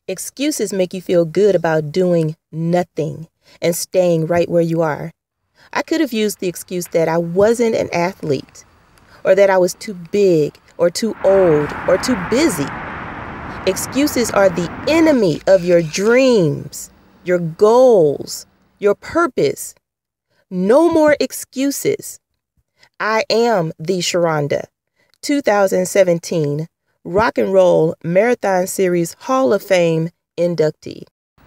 Excuses make you feel good about doing nothing and staying right where you are. I could have used the excuse that I wasn't an athlete, or that I was too big, or too old, or too busy. Excuses are the enemy of your dreams, your goals, your purpose. No more excuses. I am the Sharonda, 2017 Rock and Roll Marathon Series Hall of Fame inductee.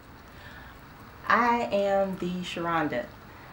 I am the Sharonda.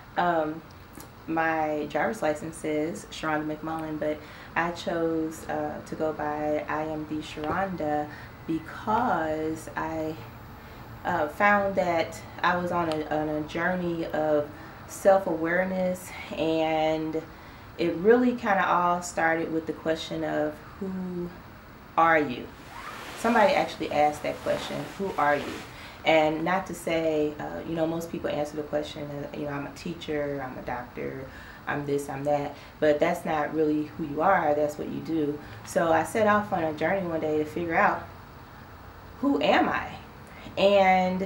My driver's license says Sharonda McMullen, but I chose to go by I am the Sharonda because I found that I was on a journey of self-awareness, and it really kind of all started with the question of who are you? Somebody actually asked that question, who are you? And not to say, most people answer the question, I'm a teacher, I'm a doctor, I'm this, I'm that, but that's not really who you are, that's what you do. So I set off on a journey one day to figure out, who am I? And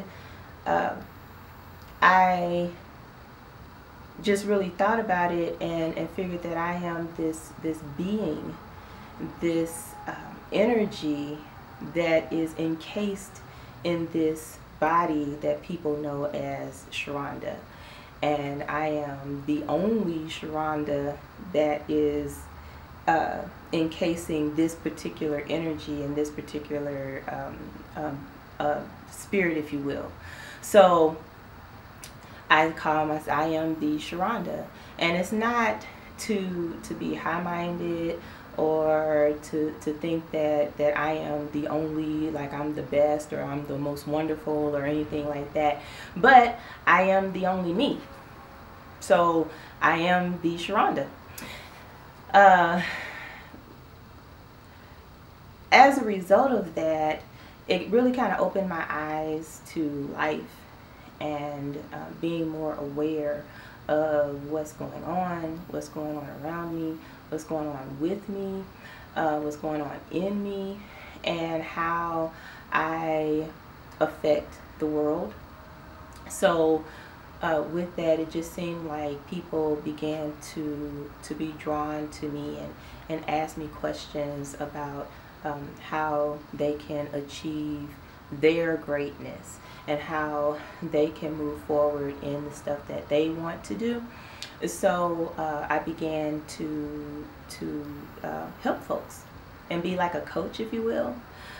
I just really thought about it and figured that I am this being, this energy that is encased in this body that people know as Sharonda. And I am the only Sharonda that is encasing this particular energy and this particular spirit, if you will. So I call myself, I am the Sharonda, and it's not to be high-minded or to think that I am the only, like I'm the best or I'm the most wonderful or anything like that, but I am the only me. So I am the Sharonda. As a result of that, it really kind of opened my eyes to life and being more aware of what's going on around me, what's going on with me, what's going on in me, and how I affect the world. So with that, it just seemed like people began to be drawn to me and ask me questions about how they can achieve their greatness and how they can move forward in the stuff that they want to do. So I began to help folks and be like a coach, if you will.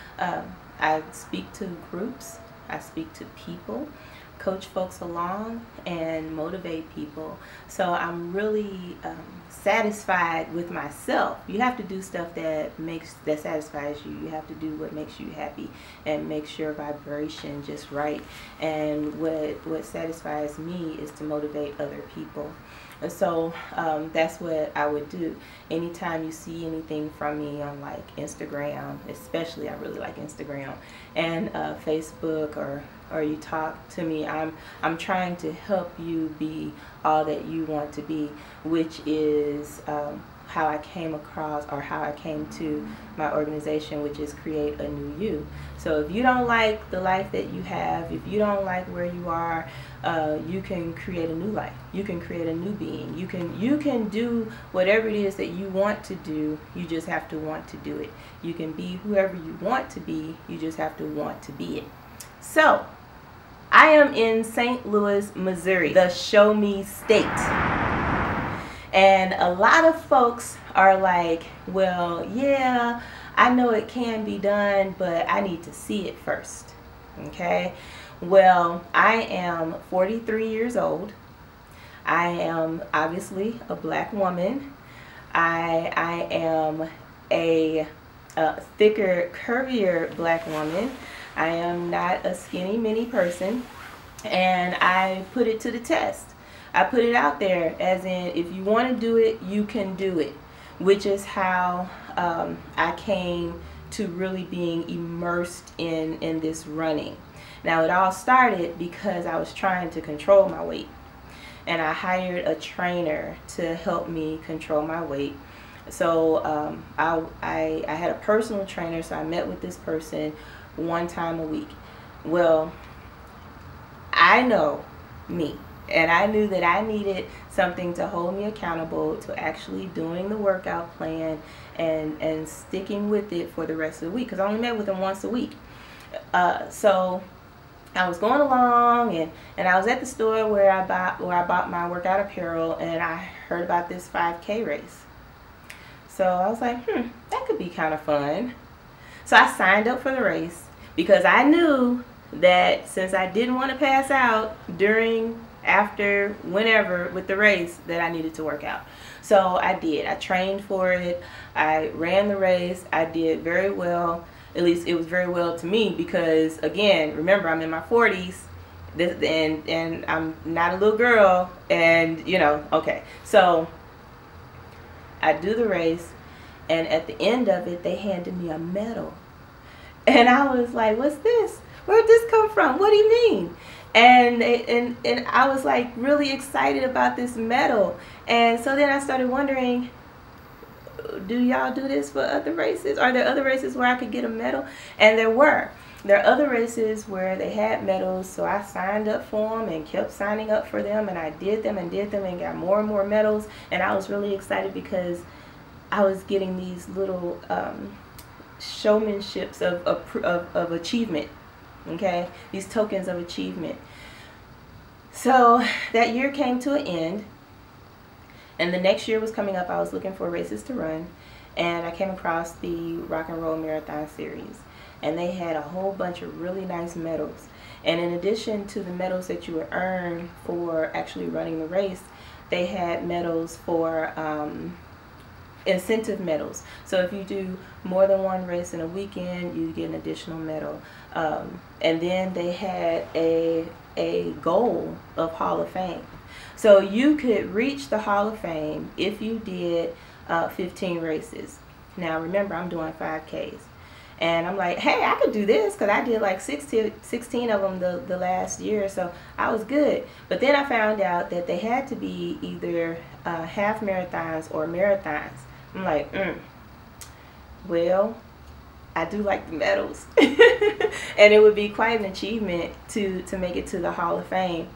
I speak to groups, I speak to people, coach folks along, and motivate people. So I'm really satisfied with myself. You have to do stuff that satisfies you. You have to do what makes you happy and makes your vibration just right. And what satisfies me is to motivate other people. And so that's what I would do. Anytime you see anything from me on like Instagram, especially, I really like Instagram, and Facebook, or you talk to me, I'm trying to help you be all that you want to be, which is how I came across, or how I came to my organization, which is Create a New You. So if you don't like the life that you have, if you don't like where you are, you can create a new life. You can create a new being. You can do whatever it is that you want to do. You just have to want to do it. You can be whoever you want to be. You just have to want to be it. So I am in St. Louis, Missouri, the Show Me State. And a lot of folks are like, well, yeah, I know it can be done, but I need to see it first. Okay? Well, I am 43 years old. I am obviously a black woman. I am a thicker, curvier black woman. I am not a skinny, mini person. And I put it to the test. I put it out there as in, if you want to do it, you can do it, which is how I came to really being immersed in this running. Now, it all started because I was trying to control my weight, and I hired a trainer to help me control my weight. So I had a personal trainer, so I met with this person one time a week. Well, I know me, and I knew that I needed something to hold me accountable to actually doing the workout plan and sticking with it for the rest of the week, because I only met with him once a week. So I was going along, and I was at the store where I bought my workout apparel, and I heard about this 5K race. So I was like, that could be kind of fun. So I signed up for the race because I knew that since I didn't want to pass out during, after, whenever with the race, that I needed to work out. So I did. I trained for it. I ran the race. I did very well. At least it was very well to me because, again, remember, I'm in my 40s and I'm not a little girl, and, you know, okay. So I do the race, and at the end of it, they handed me a medal. And I was like, what's this? Where'd this come from? What do you mean? And I was like really excited about this medal. And so then I started wondering, do y'all do this for other races? Are there other races where I could get a medal? And there were. There are other races where they had medals, so I signed up for them and kept signing up for them, and I did them and got more and more medals. And I was really excited because I was getting these little showmanships of achievement, okay? These tokens of achievement. So that year came to an end, and the next year was coming up. I was looking for races to run, and I came across the Rock and Roll Marathon Series, and they had a whole bunch of really nice medals. And in addition to the medals that you would earn for actually running the race, they had medals for incentive medals. So if you do more than one race in a weekend, you get an additional medal. And then they had a goal of Hall of Fame. So you could reach the Hall of Fame if you did 15 races. Now remember, I'm doing 5Ks. And I'm like, hey, I could do this because I did like 16 of them the last year, so I was good. But then I found out that they had to be either half marathons or marathons. I'm like, well, I do like the medals. And it would be quite an achievement to make it to the Hall of Fame.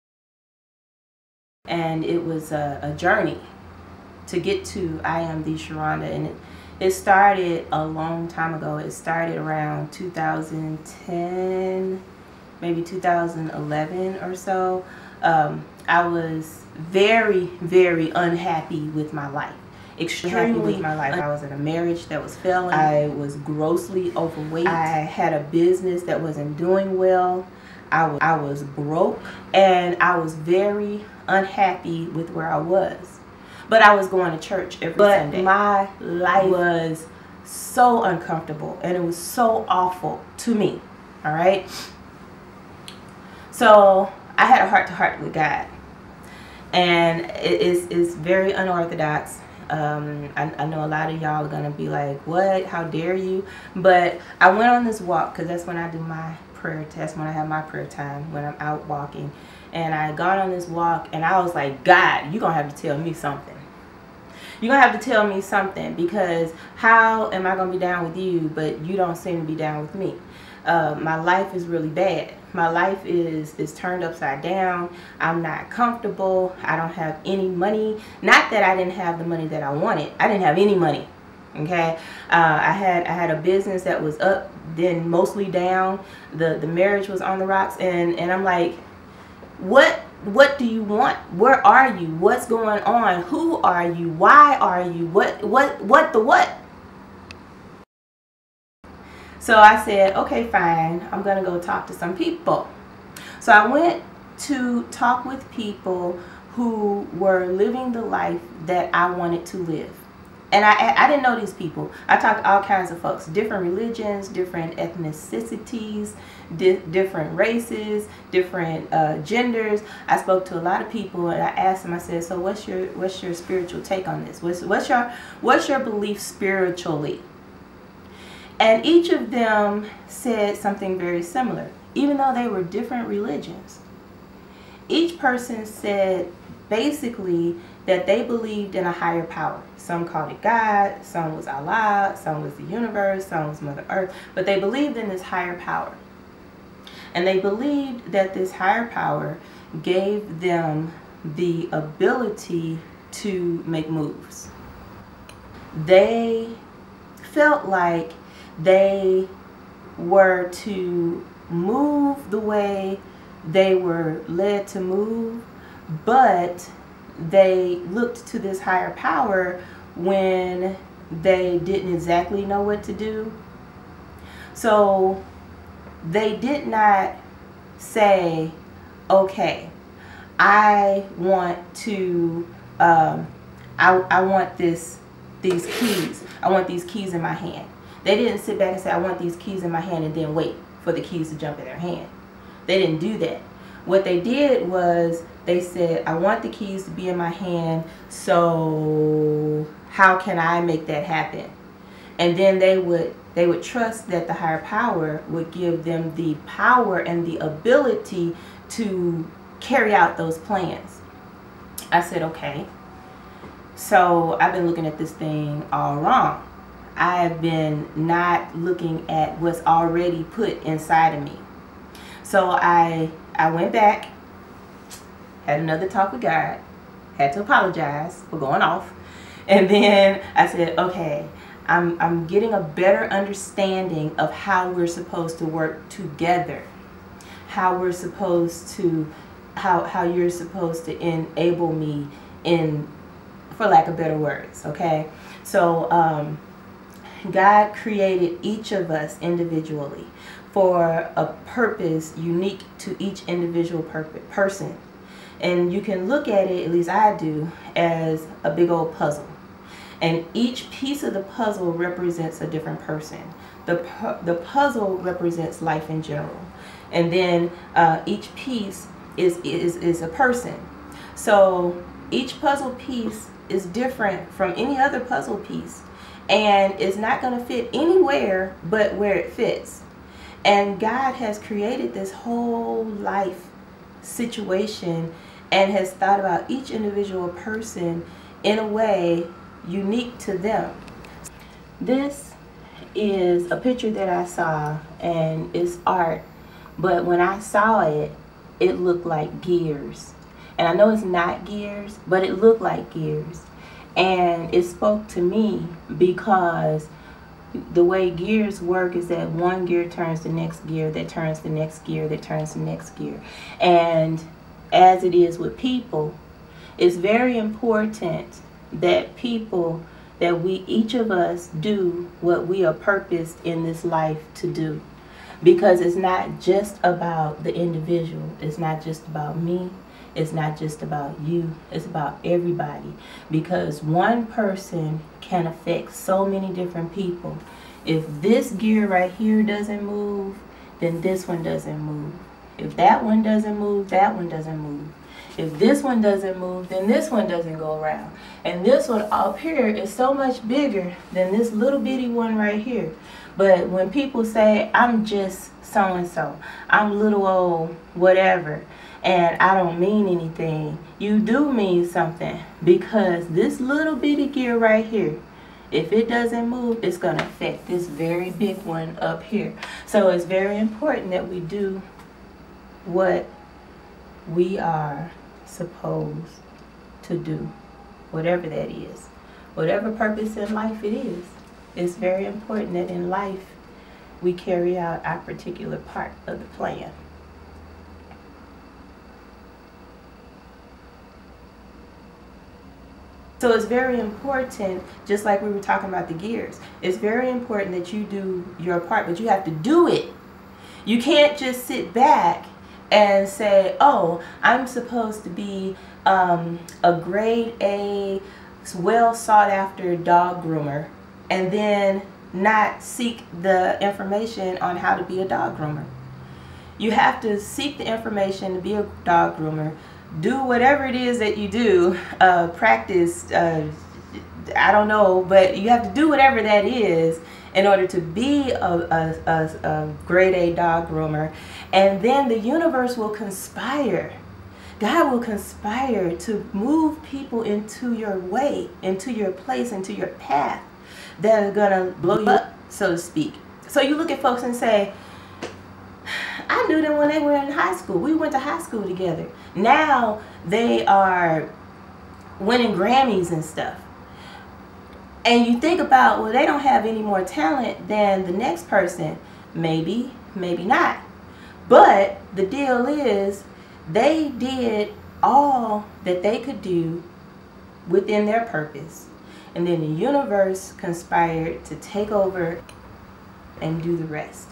And it was a journey to get to IAMTHESHARONDA, and it started a long time ago. It started around 2010, maybe 2011 or so. I was very, very unhappy with my life. Extremely with my life. I was in a marriage that was failing. I was grossly overweight. I had a business that wasn't doing well. I was broke, and I was very unhappy with where I was. But I was going to church every Sunday. But my life was so uncomfortable, and it was so awful to me. All right. So I had a heart-to-heart with God, and it's very unorthodox. I know a lot of y'all are gonna be like, what? How dare you? But I went on this walk because that's when I do my prayer. That's when I have my prayer time, when I'm out walking. And I got on this walk, and I was like, God, you're gonna have to tell me something. You're gonna have to tell me something, because how am I gonna be down with you but you don't seem to be down with me? My life is really bad. My life is turned upside down. I'm not comfortable. I don't have any money. Not that I didn't have the money that I wanted. I didn't have any money. Okay, I had a business that was up, then mostly down. The marriage was on the rocks, and I'm like, what do you want? Where are you? What's going on? Who are you? Why are you? What? So I said, okay, fine. I'm going to go talk to some people. So I went to talk with people who were living the life that I wanted to live. And I didn't know these people. I talked to all kinds of folks, different religions, different ethnicities, different races, different genders. I spoke to a lot of people, and I asked them, I said, so what's your spiritual take on this? What's your belief spiritually? And each of them said something very similar, even though they were different religions. Each person said basically that they believed in a higher power. Some called it God, some was Allah, some was the universe, some was Mother Earth, but they believed in this higher power. And they believed that this higher power gave them the ability to make moves. They felt like they were to move the way they were led to move, but they looked to this higher power when they didn't exactly know what to do. So they did not say, okay, I want to, I want these keys. I want these keys in my hand. They didn't sit back and say, I want these keys in my hand, and then wait for the keys to jump in their hand. They didn't do that. What they did was they said, I want the keys to be in my hand, so how can I make that happen? And then they would trust that the higher power would give them the power and the ability to carry out those plans. I said, okay. So I've been looking at this thing all wrong. I've been not looking at what's already put inside of me. So I went back, had another talk with God, had to apologize for going off. And then I said, okay, I'm getting a better understanding of how we're supposed to work together, how we're supposed to, how you're supposed to enable me in, for lack of better words, okay? So God created each of us individually for a purpose unique to each individual person. And you can look at it, at least I do, as a big old puzzle. And each piece of the puzzle represents a different person. The puzzle represents life in general. And then each piece is a person. So each puzzle piece is different from any other puzzle piece, and it's not going to fit anywhere but where it fits. And God has created this whole life situation and has thought about each individual person in a way unique to them. This is a picture that I saw, and it's art, but when I saw it, it looked like gears. And I know it's not gears, but it looked like gears. And it spoke to me because the way gears work is that one gear turns the next gear, that turns the next gear, that turns the next gear. And as it is with people, it's very important that each of us do what we are purposed in this life to do. Because it's not just about the individual. It's not just about me. It's not just about you. It's about everybody. Because one person can affect so many different people. If this gear right here doesn't move, then this one doesn't move. If that one doesn't move, that one doesn't move. If this one doesn't move, then this one doesn't go around. And this one up here is so much bigger than this little bitty one right here. But when people say, I'm just so-and-so, I'm little old whatever, and I don't mean anything, you do mean something, because this little bitty gear right here, if it doesn't move, it's going to affect this very big one up here. So it's very important that we do what we are supposed to do, whatever that is, whatever purpose in life it is. It's very important that in life we carry out our particular part of the plan. So it's very important, just like we were talking about the gears, it's very important that you do your part, but you have to do it. You can't just sit back and say, oh, I'm supposed to be a grade A, well sought after dog groomer, and then not seek the information on how to be a dog groomer. You have to seek the information to be a dog groomer, do whatever it is that you do, practice, I don't know, but you have to do whatever that is in order to be a grade A dog groomer. And then the universe will conspire. God will conspire to move people into your way, into your place, into your path that are going to blow you up, so to speak. So you look at folks and say, I knew them when they were in high school. We went to high school together. Now they are winning Grammys and stuff. And you think about, well, they don't have any more talent than the next person. Maybe, maybe not. But the deal is, they did all that they could do within their purpose. And then the universe conspired to take over and do the rest.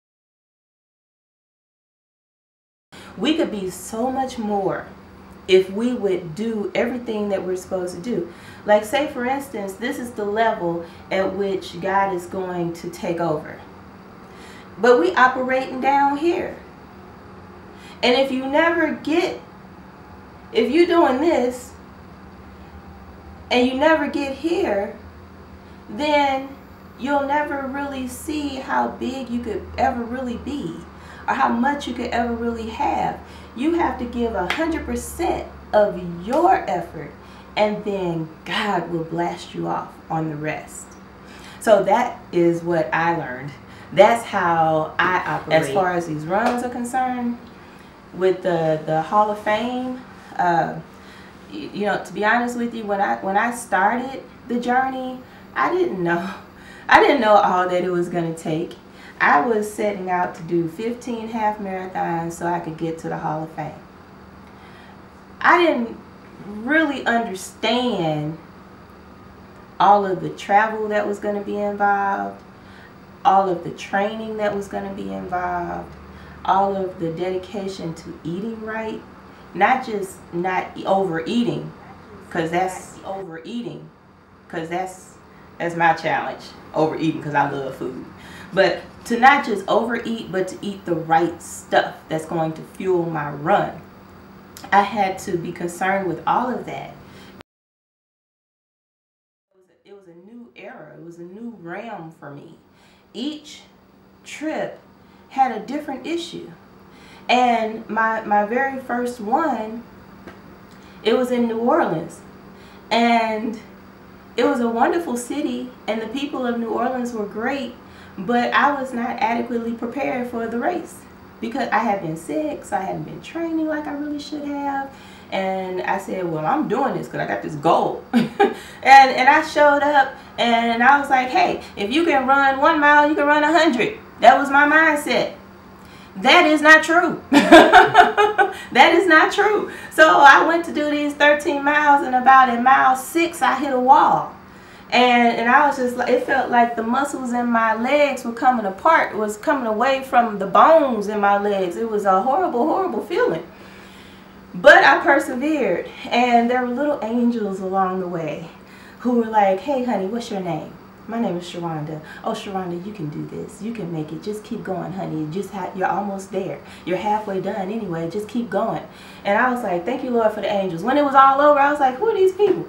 We could be so much more if we would do everything that we're supposed to do. Like, say for instance, this is the level at which God is going to take over. But we operating down here. And if you never get, if you're doing this and you never get here, then you'll never really see how big you could ever really be, or how much you could ever really have. You have to give 100% of your effort, and then God will blast you off on the rest. So that is what I learned. That's how I operate. As far as these runs are concerned, with the Hall of Fame, you know, to be honest with you, when I started the journey, I didn't know all that it was going to take. I was setting out to do 15 half marathons so I could get to the Hall of Fame. I didn't really understand all of the travel that was going to be involved, all of the training that was going to be involved, all of the dedication to eating right, not just not overeating, because that's my challenge, overeating, because I love food. But to not just overeat, but to eat the right stuff that's going to fuel my run. I had to be concerned with all of that. It was a new era. It was a new realm for me. Each trip had a different issue. And my very first one, it was in New Orleans. And it was a wonderful city, and the people of New Orleans were great, but I was not adequately prepared for the race because I had been sick, so I hadn't been training like I really should have. And I said, well, I'm doing this because I got this goal. and I showed up, and I was like, hey, if you can run 1 mile, you can run 100. That was my mindset. That is not true. That is not true. So I went to do these 13 miles, and about at mile 6, I hit a wall. And I was just like, it felt like the muscles in my legs were coming apart, was coming away from the bones in my legs. It was a horrible, horrible feeling. But I persevered, and there were little angels along the way who were like, hey, honey, what's your name? My name is Sharonda. Oh, Sharonda, you can do this. You can make it. Just keep going, honey. You're almost there. You're halfway done anyway. Just keep going. And I was like, thank you, Lord, for the angels. When it was all over, I was like, who are these people?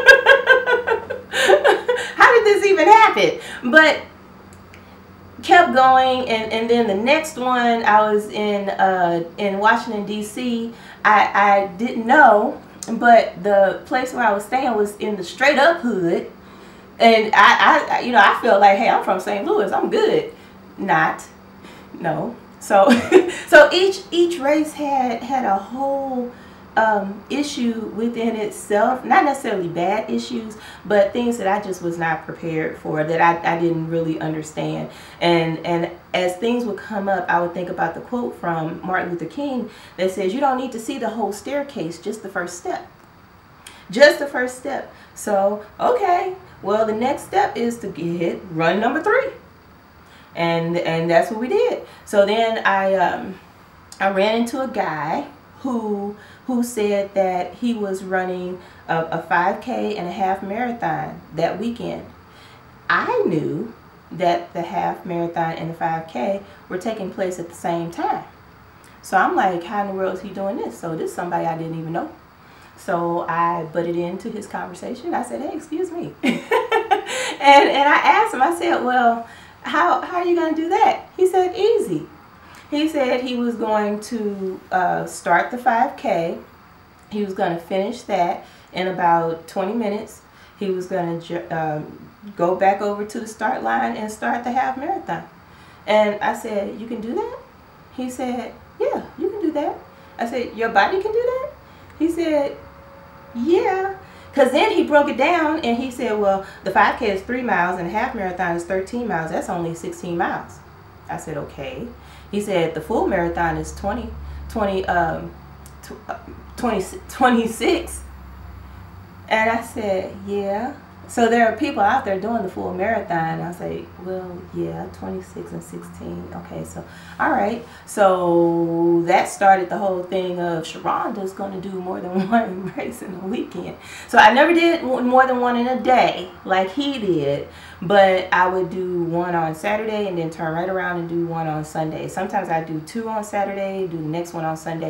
How did this even happen? But kept going, and then the next one, I was in Washington, D.C. I didn't know, but the place where I was staying was in the straight up hood. And I felt like, hey, I'm from St. Louis, I'm good. No. So so each race had a whole issue within itself, not necessarily bad issues, but things that I just was not prepared for, that I didn't really understand. And as things would come up, I would think about the quote from Martin Luther King that says, you don't need to see the whole staircase, just the first step. Just the first step. So, okay, well, the next step is to hit run number 3. And that's what we did. So then I ran into a guy who said that he was running a 5K and a half marathon that weekend. I knew that the half marathon and the 5K were taking place at the same time. So I'm like, how in the world is he doing this? So this is somebody I didn't even know. So I butted into his conversation. I said, hey, excuse me. and I asked him, I said, well, how are you going to do that? He said, easy. He said he was going to start the 5K. He was going to finish that in about 20 minutes. He was going to go back over to the start line and start the half marathon. And I said, you can do that? He said, yeah, you can do that. I said, your body can do that? He said, yeah. Because then he broke it down and he said, well, the 5K is 3 miles and a half marathon is 13 miles. That's only 16 miles. I said, okay. He said, the full marathon is 26. And I said, yeah. So there are people out there doing the full marathon. I say, well, yeah, 26 and 16. Okay, so, all right. So that started the whole thing of Sharonda's going to do more than one race in a weekend. So I never did more than one in a day like he did. But I would do one on Saturday and then turn right around and do one on Sunday. Sometimes I do 2 on Saturday, do the next one on Sunday.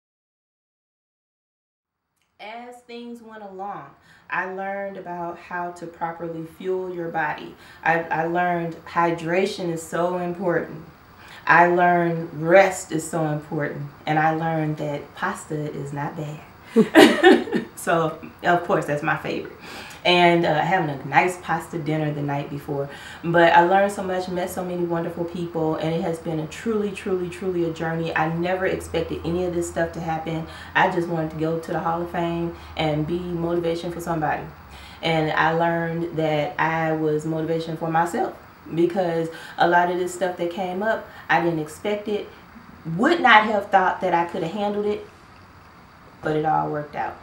As things went along, I learned about how to properly fuel your body. I learned hydration is so important. I learned rest is so important. And I learned that pasta is not bad. So, of course, that's my favorite. And having a nice pasta dinner the night before. But I learned so much, met so many wonderful people, and it has been a truly, truly, truly a journey. I never expected any of this stuff to happen. I just wanted to go to the Hall of Fame and be motivation for somebody. And I learned that I was motivation for myself, because a lot of this stuff that came up, I didn't expect it, would not have thought that I could have handled it, but it all worked out.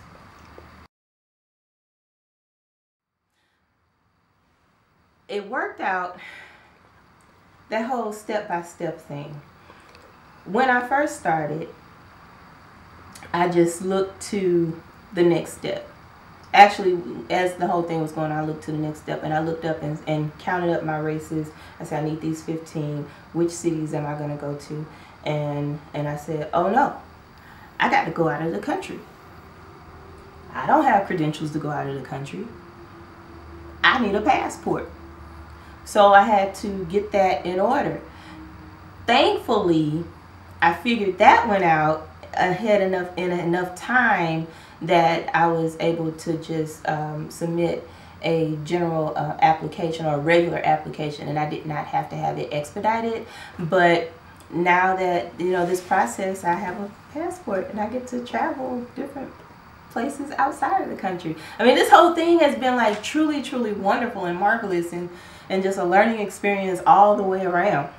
It worked out, that whole step-by-step thing. When I first started, I just looked to the next step. Actually, as the whole thing was going on, I looked to the next step, and I looked up and counted up my races. I said, I need these 15. Which cities am I going to go to? And I said, oh no, I got to go out of the country. I don't have credentials to go out of the country. I need a passport. So I had to get that in order. Thankfully, I figured that one out ahead in enough time that I was able to just submit a general application or a regular application, and I did not have to have it expedited. But now that, you know, this process, I have a passport and I get to travel different places outside of the country. I mean, this whole thing has been like truly, truly wonderful and marvelous, and just a learning experience all the way around.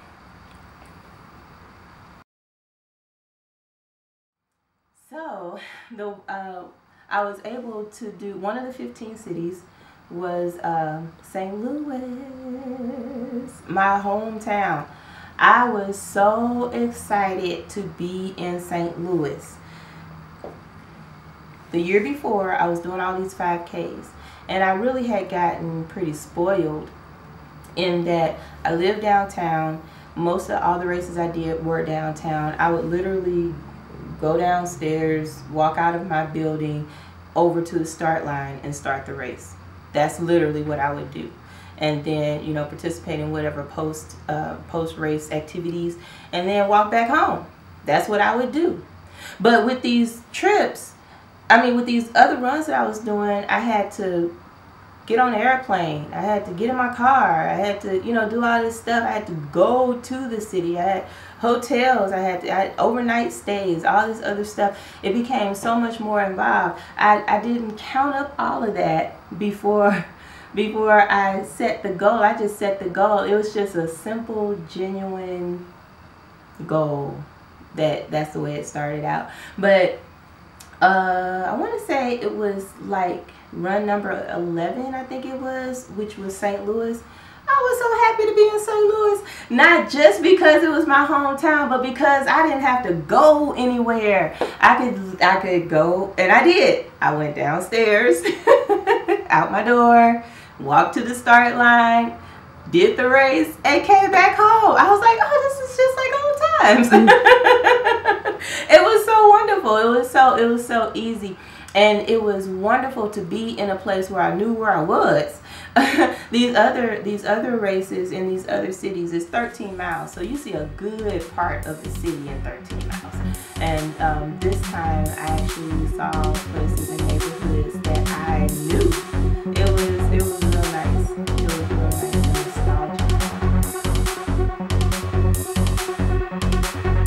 So I was able to do, one of the 15 cities was St. Louis, my hometown. I was so excited to be in St. Louis. The year before, I was doing all these 5Ks, and I really had gotten pretty spoiled in that I lived downtown. Most of all the races I did were downtown. I would literally go downstairs, walk out of my building, over to the start line and start the race. That's literally what I would do. And then, you know, participate in whatever post-race activities, and then walk back home. That's what I would do. But with these trips, I mean, with these other runs that I was doing, I had to get on the airplane. I had to get in my car. I had to, you know, do all this stuff. I had to go to the city. I had hotels. I had overnight stays, all this other stuff. It became so much more involved. I didn't count up all of that before I set the goal. I just set the goal. It was just a simple, genuine goal. That's the way it started out. But I want to say it was like run number 11, I think it was, which was St. Louis. I was so happy to be in St. Louis, not just because it was my hometown, but because I didn't have to go anywhere. I could go, and I did. I went downstairs, out my door, walked to the start line, did the race, and came back home. I was like, oh, this is just like old times. It was so wonderful. It was so easy. And it was wonderful to be in a place where I knew where I was. These other races in these other cities is 13 miles. So you see a good part of the city in 13 miles. And this time I actually saw places and neighborhoods that I knew. It was real nice. It was real nice and nostalgic.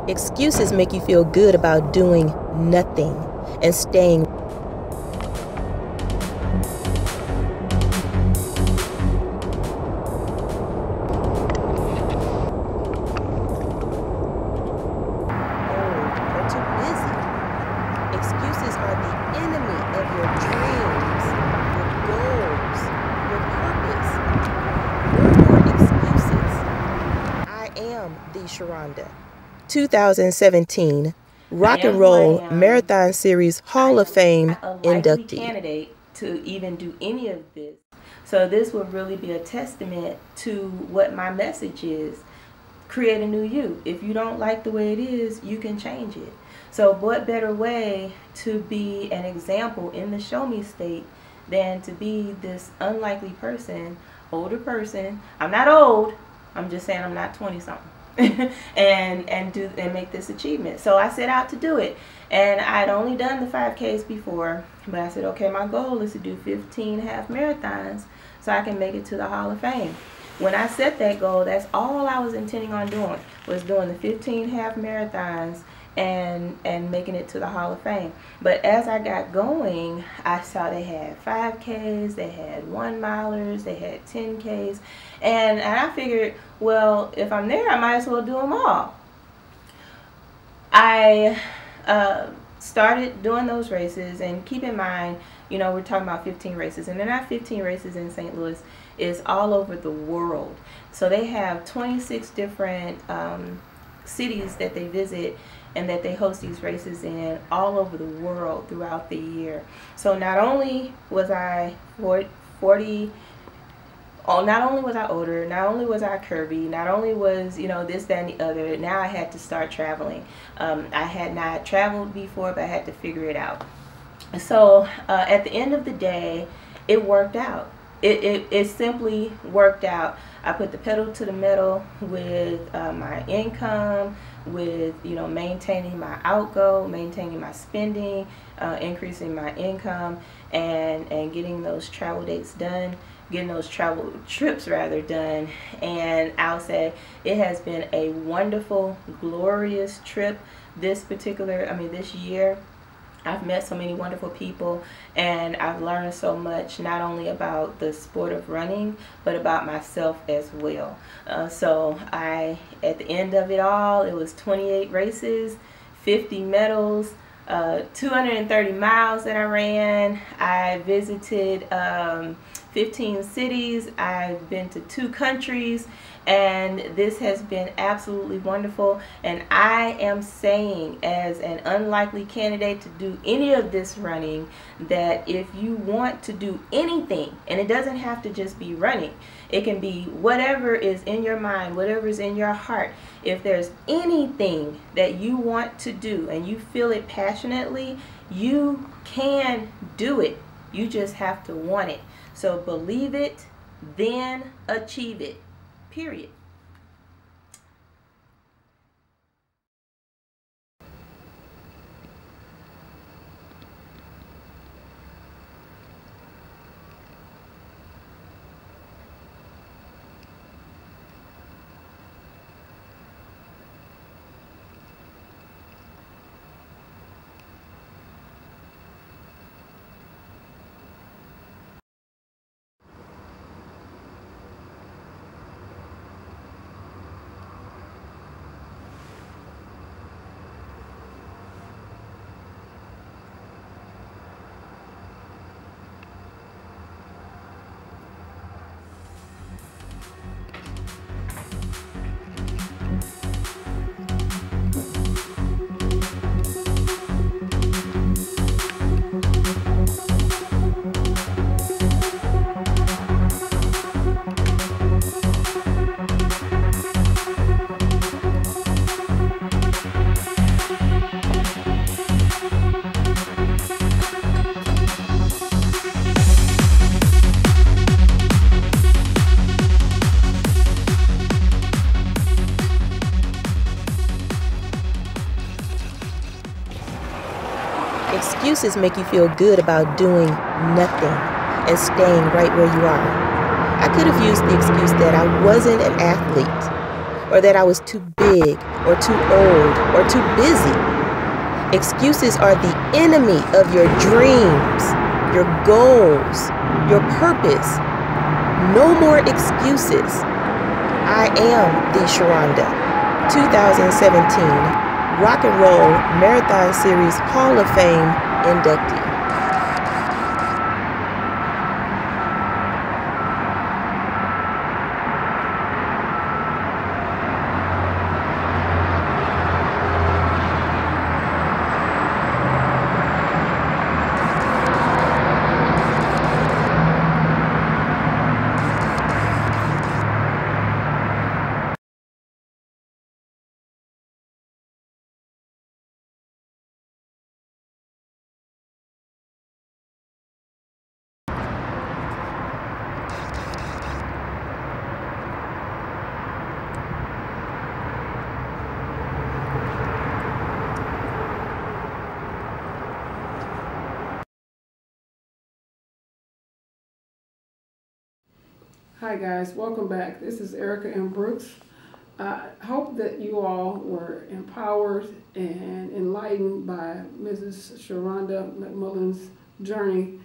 Excuses make you feel good about doing nothing and staying. Or too busy. Excuses are the enemy of your dreams, your goals, your purpose. No more excuses. I am the Sharonda. 2017 Rock and Roll Marathon Series Hall of Fame inductee. Candidate to even do any of this. So this will really be a testament to what my message is. Create a new you. If you don't like the way it is, you can change it. So what better way to be an example in the show me state than to be this unlikely person, older person. I'm not old. I'm just saying I'm not 20 something. and make this achievement. So I set out to do it, and I'd only done the 5Ks before, but I said, okay, my goal is to do 15 half marathons so I can make it to the Hall of Fame. When I set that goal, that's all I was intending on doing, was doing the 15 half marathons and making it to the Hall of Fame. But as I got going, I saw they had 5Ks, they had 1 milers, they had 10Ks, and I figured, well, if I'm there, I might as well do them all. I started doing those races, and keep in mind, you know, we're talking about 15 races, and they're not 15 races in St. Louis. It's all over the world. So they have 26 different cities that they visit and that they host these races in all over the world throughout the year. So not only was I not only was I older, not only was I curvy, not only was, you know, this, that, and the other, now I had to start traveling. I had not traveled before, but I had to figure it out. So at the end of the day, it worked out. It simply worked out. I put the pedal to the metal with my income, with, you know, maintaining my outgo, maintaining my spending, increasing my income, and getting those travel dates done, getting those travel trips rather done. And I'll say it has been a wonderful, glorious trip this year. I've met so many wonderful people, and I've learned so much, not only about the sport of running, but about myself as well. So at the end of it all, it was 28 races, 50 medals, 230 miles that I ran. I visited 15 cities. I've been to 2 countries, and this has been absolutely wonderful. And I am saying, as an unlikely candidate to do any of this running, that if you want to do anything, and it doesn't have to just be running, it can be whatever is in your mind, whatever is in your heart. If there's anything that you want to do and you feel it passionately, you can do it. You just have to want it. So believe it, then achieve it. Period. Excuses make you feel good about doing nothing and staying right where you are. I could have used the excuse that I wasn't an athlete, or that I was too big or too old or too busy. Excuses are the enemy of your dreams, your goals, your purpose. No more excuses. I am the Sharonda, 2017 Rock and Roll Marathon Series Hall of Fame inductee. Hi guys, welcome back. This is Erica and Brooks. I hope that you all were empowered and enlightened by Mrs. Sharonda McMullen's journey.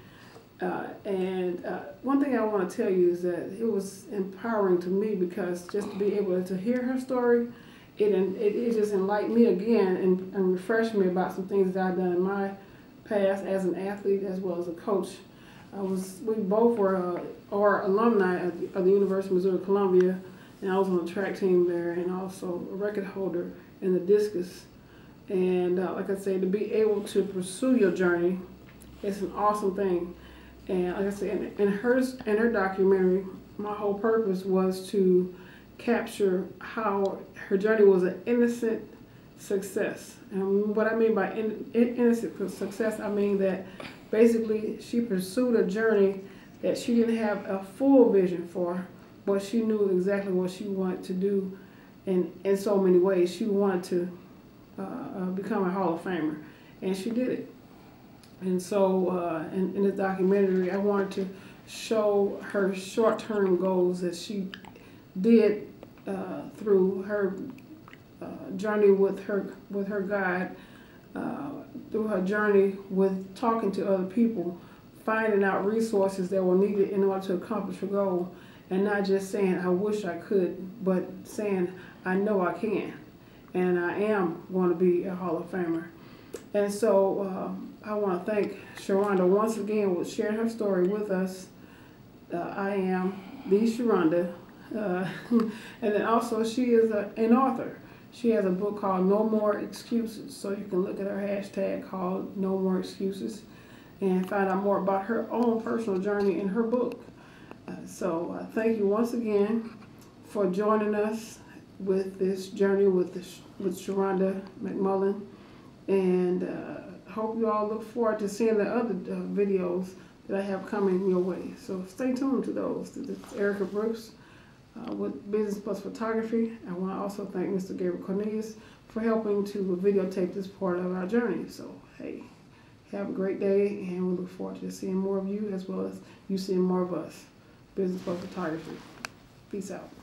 One thing I want to tell you is that it was empowering to me, because just to be able to hear her story, it just enlightened me again and refreshed me about some things that I've done in my past as an athlete as well as a coach. We both were alumni of the University of Missouri Columbia, and I was on the track team there, and also a record holder in the discus. And like I say, to be able to pursue your journey, it's an awesome thing. And like I said, in her documentary, my whole purpose was to capture how her journey was an innocent success. And what I mean by innocent success, I mean that basically she pursued a journey that she didn't have a full vision for, but she knew exactly what she wanted to do in so many ways. She wanted to become a Hall of Famer, and she did it. And so in the documentary, I wanted to show her short-term goals that she did through her journey with her guide, through her journey with talking to other people, finding out resources that were needed in order to accomplish her goal, and not just saying, I wish I could, but saying, I know I can, and I am going to be a Hall of Famer. And so I want to thank Sharonda once again for sharing her story with us. I am the Sharonda, and then also she is an author. She has a book called No More Excuses, so you can look at her hashtag called No More Excuses and find out more about her own personal journey in her book. So thank you once again for joining us with this journey with Sharonda McMullen, and hope you all look forward to seeing the other videos that I have coming your way. So stay tuned to those. This is Erica Brooks with Business Plus Photography. I want to also thank Mr. Gabriel Cornelius for helping to videotape this part of our journey. So hey, have a great day, and we look forward to seeing more of you as well as you seeing more of us. Business Plus Photography. Peace out.